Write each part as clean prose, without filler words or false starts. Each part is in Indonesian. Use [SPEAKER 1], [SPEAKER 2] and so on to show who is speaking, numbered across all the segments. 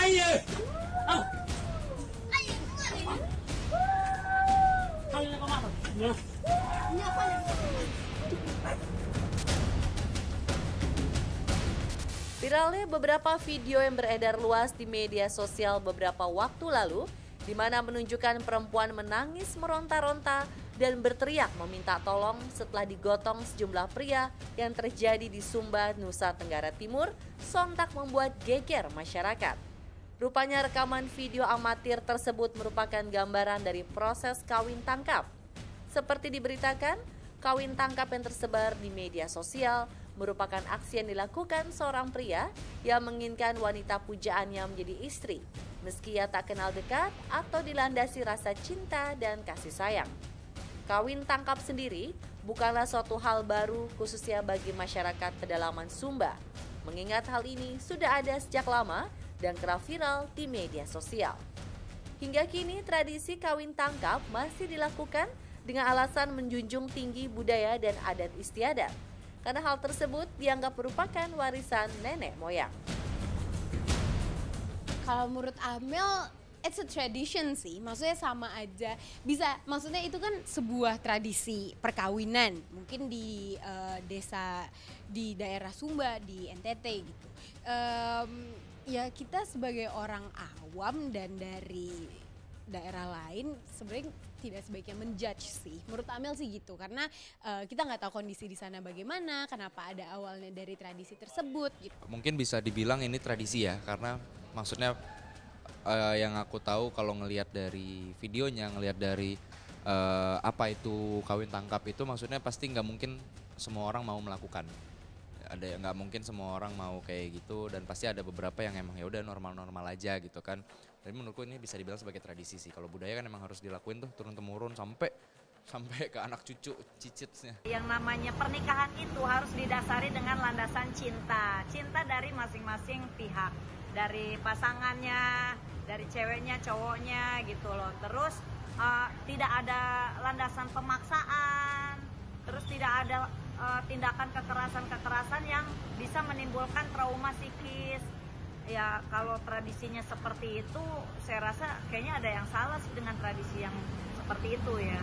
[SPEAKER 1] Ayo. Ah. Ayo keluar ini. Kalian kau makan? Ya. Ini apa ya?
[SPEAKER 2] Viralnya beberapa video yang beredar luas di media sosial beberapa waktu lalu, di mana menunjukkan perempuan menangis meronta-ronta dan berteriak meminta tolong setelah digotong sejumlah pria yang terjadi di Sumba, Nusa Tenggara Timur, sontak membuat geger masyarakat. Rupanya rekaman video amatir tersebut merupakan gambaran dari proses kawin tangkap. Seperti diberitakan, kawin tangkap yang tersebar di media sosial merupakan aksi yang dilakukan seorang pria yang menginginkan wanita pujaannya menjadi istri, meski ia tak kenal dekat atau dilandasi rasa cinta dan kasih sayang. Kawin tangkap sendiri bukanlah suatu hal baru khususnya bagi masyarakat pedalaman Sumba, mengingat hal ini sudah ada sejak lama dan kerap viral di media sosial. Hingga kini tradisi kawin tangkap masih dilakukan dengan alasan menjunjung tinggi budaya dan adat istiadat, karena hal tersebut dianggap merupakan warisan nenek moyang.
[SPEAKER 3] Kalau menurut Amel, it's a tradition sih, maksudnya sama aja. Bisa, maksudnya itu kan sebuah tradisi perkawinan, mungkin di desa di daerah Sumba, di NTT gitu. Ya kita sebagai orang awam dan dari daerah lain sebenarnya tidak sebaiknya menjudge sih. Menurut Amel sih gitu, karena kita nggak tahu kondisi di sana bagaimana, kenapa ada awalnya dari tradisi tersebut gitu.
[SPEAKER 4] Mungkin bisa dibilang ini tradisi ya, karena maksudnya yang aku tahu kalau ngelihat dari videonya, ngelihat dari apa itu kawin tangkap itu, maksudnya pasti nggak mungkin semua orang mau melakukan. Ada nggak mungkin semua orang mau kayak gitu, dan pasti ada beberapa yang emang ya udah normal-normal aja gitu kan. Tapi menurutku ini bisa dibilang sebagai tradisi sih. Kalau budaya kan emang harus dilakuin tuh turun temurun sampai ke anak cucu cicitnya.
[SPEAKER 5] Yang namanya pernikahan itu harus didasari dengan landasan cinta dari masing-masing pihak, dari pasangannya, dari ceweknya, cowoknya gitu loh. Terus tidak ada landasan pemaksaan, terus tidak ada tindakan kekerasan yang bisa menimbulkan trauma psikis. Ya kalau tradisinya seperti itu, saya rasa kayaknya ada yang salah sih dengan tradisi yang seperti itu ya.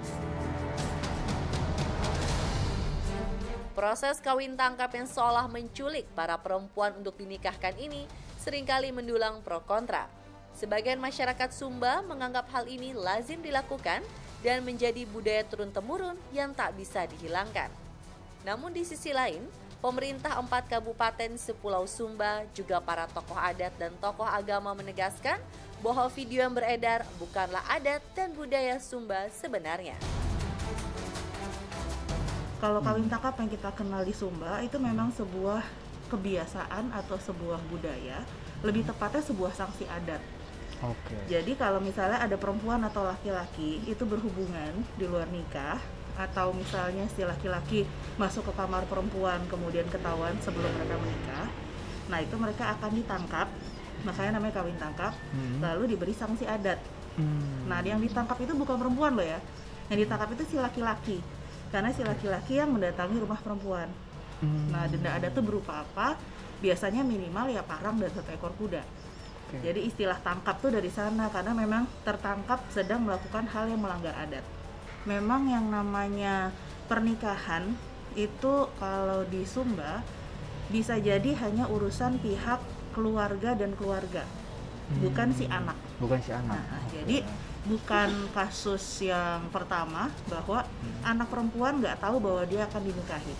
[SPEAKER 2] Proses kawin tangkap yang seolah menculik para perempuan untuk dinikahkan ini seringkali mendulang pro kontra. Sebagian masyarakat Sumba menganggap hal ini lazim dilakukan dan menjadi budaya turun-temurun yang tak bisa dihilangkan. Namun di sisi lain, pemerintah 4 kabupaten sepulau Sumba, juga para tokoh adat dan tokoh agama menegaskan bahwa video yang beredar bukanlah adat dan budaya Sumba sebenarnya.
[SPEAKER 6] Kalau kawin tangkap yang kita kenal di Sumba itu memang sebuah kebiasaan atau sebuah budaya, lebih tepatnya sebuah sanksi adat. Jadi kalau misalnya ada perempuan atau laki-laki itu berhubungan di luar nikah, atau misalnya si laki-laki masuk ke kamar perempuan kemudian ketahuan sebelum mereka menikah, nah itu mereka akan ditangkap, makanya namanya kawin tangkap, lalu diberi sanksi adat. Nah yang ditangkap itu bukan perempuan loh ya, yang ditangkap itu si laki-laki, karena si laki-laki yang mendatangi rumah perempuan. Nah denda adat itu berupa apa? Biasanya minimal ya parang dan 1 ekor kuda. Jadi istilah tangkap tuh dari sana, karena memang tertangkap sedang melakukan hal yang melanggar adat. Memang yang namanya pernikahan itu kalau di Sumba bisa jadi hanya urusan pihak keluarga dan keluarga, bukan si anak. Nah, jadi bukan kasus yang pertama bahwa anak perempuan nggak tahu bahwa dia akan dinikahi.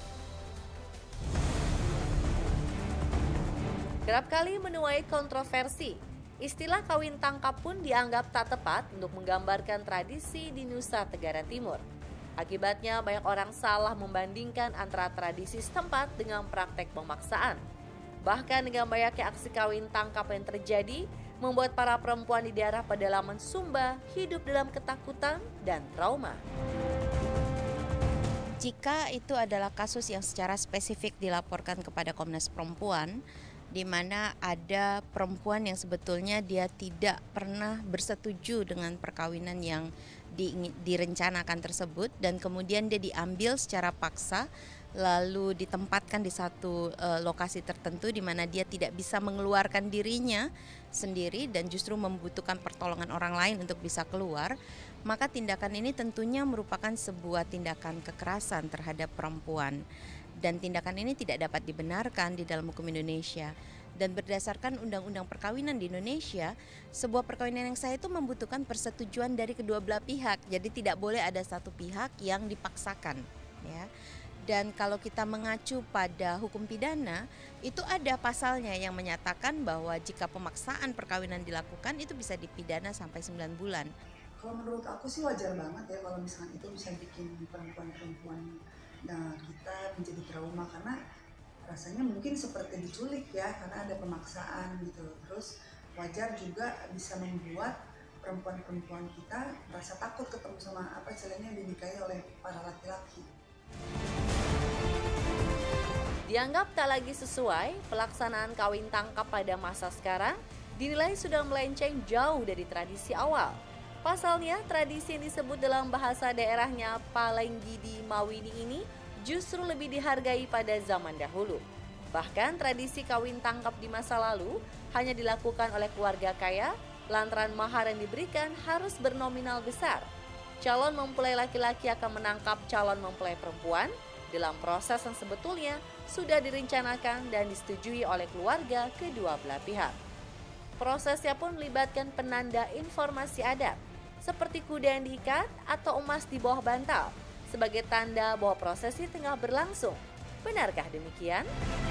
[SPEAKER 2] Kerap kali menuai kontroversi. Istilah kawin tangkap pun dianggap tak tepat untuk menggambarkan tradisi di Nusa Tenggara Timur. Akibatnya banyak orang salah membandingkan antara tradisi setempat dengan praktek pemaksaan. Bahkan dengan banyaknya aksi kawin tangkap yang terjadi, membuat para perempuan di daerah pedalaman Sumba hidup dalam ketakutan dan trauma.
[SPEAKER 7] Jika itu adalah kasus yang secara spesifik dilaporkan kepada Komnas Perempuan, di mana ada perempuan yang sebetulnya dia tidak pernah bersetuju dengan perkawinan yang direncanakan tersebut, dan kemudian dia diambil secara paksa lalu ditempatkan di satu lokasi tertentu di mana dia tidak bisa mengeluarkan dirinya sendiri dan justru membutuhkan pertolongan orang lain untuk bisa keluar, maka tindakan ini tentunya merupakan sebuah tindakan kekerasan terhadap perempuan. Dan tindakan ini tidak dapat dibenarkan di dalam hukum Indonesia. Dan berdasarkan Undang-Undang Perkawinan di Indonesia, sebuah perkawinan yang sah itu membutuhkan persetujuan dari kedua belah pihak. Jadi tidak boleh ada satu pihak yang dipaksakan, ya. Dan kalau kita mengacu pada hukum pidana, itu ada pasalnya yang menyatakan bahwa jika pemaksaan perkawinan dilakukan itu bisa dipidana sampai 9 bulan.
[SPEAKER 8] Kalau menurut aku sih wajar banget ya kalau misalnya itu bisa bikin perempuan-perempuan kita menjadi trauma, karena rasanya mungkin seperti diculik ya, karena ada pemaksaan gitu. Terus wajar juga bisa membuat perempuan-perempuan kita merasa takut ketemu sama istilahnya dinikahi oleh para laki-laki.
[SPEAKER 2] Dianggap tak lagi sesuai, pelaksanaan kawin tangkap pada masa sekarang dinilai sudah melenceng jauh dari tradisi awal. Pasalnya, tradisi yang disebut dalam bahasa daerahnya Palenggidi Mawini ini justru lebih dihargai pada zaman dahulu. Bahkan tradisi kawin tangkap di masa lalu hanya dilakukan oleh keluarga kaya, lantaran mahar yang diberikan harus bernominal besar. Calon mempelai laki-laki akan menangkap calon mempelai perempuan dalam proses yang sebetulnya sudah direncanakan dan disetujui oleh keluarga kedua belah pihak. Prosesnya pun melibatkan penanda informasi adat, seperti kuda yang diikat atau emas di bawah bantal, sebagai tanda bahwa prosesi tengah berlangsung. Benarkah demikian?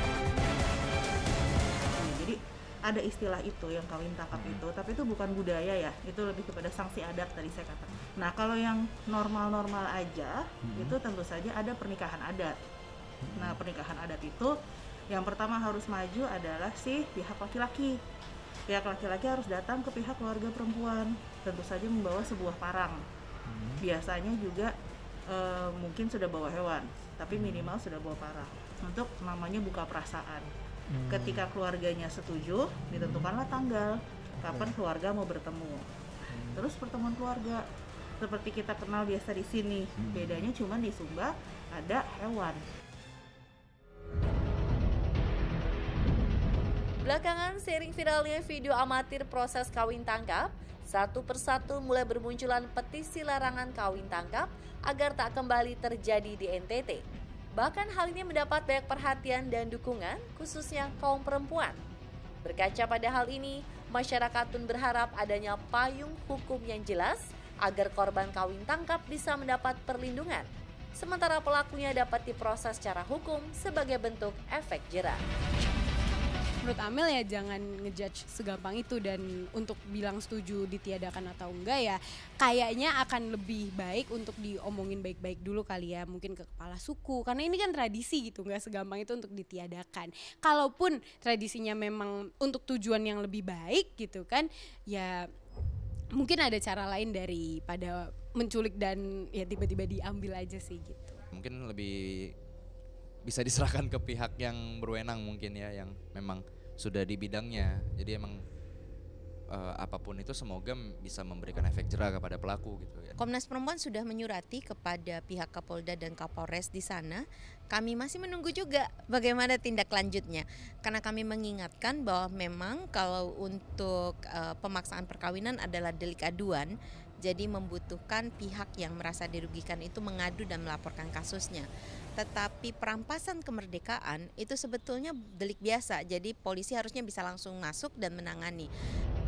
[SPEAKER 6] Jadi ada istilah itu yang kawin tangkap itu, tapi itu bukan budaya ya, itu lebih kepada sanksi adat tadi saya katakan. Nah kalau yang normal-normal aja, itu tentu saja ada pernikahan adat. Nah pernikahan adat itu yang pertama harus maju adalah si pihak laki-laki. Pihak laki-laki harus datang ke pihak keluarga perempuan, tentu saja membawa sebuah parang. Biasanya juga mungkin sudah bawa hewan, tapi minimal sudah bawa parang untuk namanya buka perasaan. Ketika keluarganya setuju, ditentukanlah tanggal kapan keluarga mau bertemu. Terus pertemuan keluarga seperti kita kenal biasa di sini, bedanya cuma di Sumba ada hewan.
[SPEAKER 2] Belakangan seiring viralnya video amatir proses kawin tangkap, satu persatu mulai bermunculan petisi larangan kawin tangkap agar tak kembali terjadi di NTT. Bahkan hal ini mendapat banyak perhatian dan dukungan, khususnya kaum perempuan. Berkaca pada hal ini, masyarakat pun berharap adanya payung hukum yang jelas agar korban kawin tangkap bisa mendapat perlindungan, sementara pelakunya dapat diproses secara hukum sebagai bentuk efek jera.
[SPEAKER 3] Menurut Amel ya jangan ngejudge segampang itu, dan untuk bilang setuju ditiadakan atau enggak ya kayaknya akan lebih baik untuk diomongin baik-baik dulu kali ya, mungkin ke kepala suku, karena ini kan tradisi gitu, nggak segampang itu untuk ditiadakan. Kalaupun tradisinya memang untuk tujuan yang lebih baik gitu kan, ya mungkin ada cara lain daripada menculik dan ya tiba-tiba diambil aja sih gitu.
[SPEAKER 4] Mungkin lebih bisa diserahkan ke pihak yang berwenang mungkin ya, yang memang sudah di bidangnya. Jadi emang apapun itu semoga bisa memberikan efek jera kepada pelaku gitu ya.
[SPEAKER 7] Komnas Perempuan sudah menyurati kepada pihak Kapolda dan Kapolres di sana. Kami masih menunggu juga bagaimana tindak lanjutnya. Karena kami mengingatkan bahwa memang kalau untuk pemaksaan perkawinan adalah delik aduan, jadi membutuhkan pihak yang merasa dirugikan itu mengadu dan melaporkan kasusnya. Tetapi perampasan kemerdekaan itu sebetulnya delik biasa, jadi polisi harusnya bisa langsung masuk dan menangani.